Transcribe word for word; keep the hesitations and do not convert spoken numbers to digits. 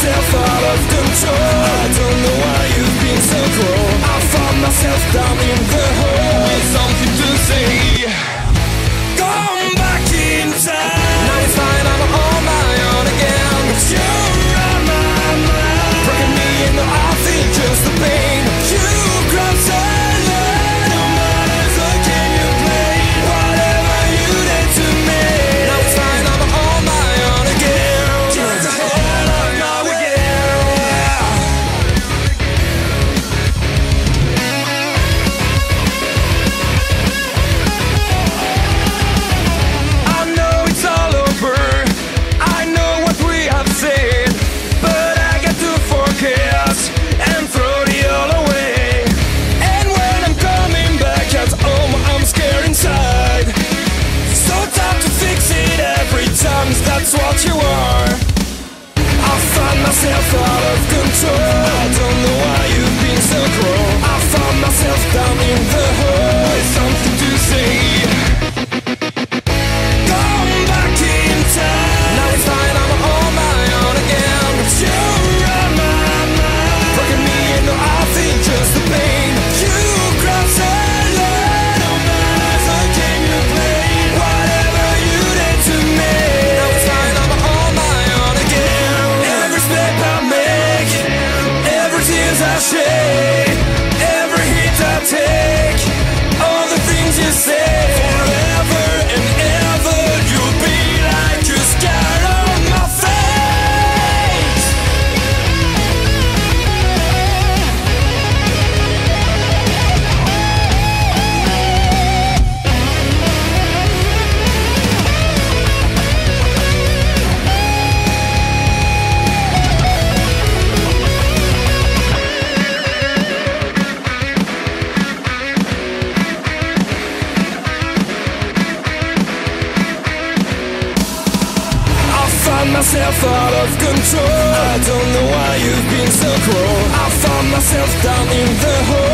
myself out of control. I don't know why you've been so cruel. I found myself down in the hole with something to say. Come back in time. Now it's fine, I'm on my own again. But you're on my mind, breaking me in the heart, think just the pain. You grab silent, no matter the game you play. Whatever you did to me. Now it's fine, I'm on my own again. Just the hell of my way. I know it's all over, I know what we have said, but I got to forget and throw it all away. And when I'm coming back at home, I'm scared inside. So tough to fix it every time, that's what you are. I find myself out of control. I don't know why you've been so cruel. I found myself down in the hole with something to say. Come back in time. Now it's fine, I'm on my own again. But you're on my mind, breaking me in the heart, think just the pain. You grab silent, no matter the game you play. Whatever you did to me. Now it's fine, I'm on my own again. Every step I make, every tears I shed, every hit I take, all the things you say. Forever and ever, you'll be like a scar on my face. I found myself out of control. I don't know why you've been so cruel. I found myself down in the hole